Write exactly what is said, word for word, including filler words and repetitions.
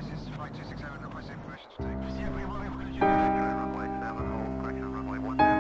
Flight two six seven, requesting permission to take. Yeah, we want to включить. Runway seven, hold, correction, runway one zero.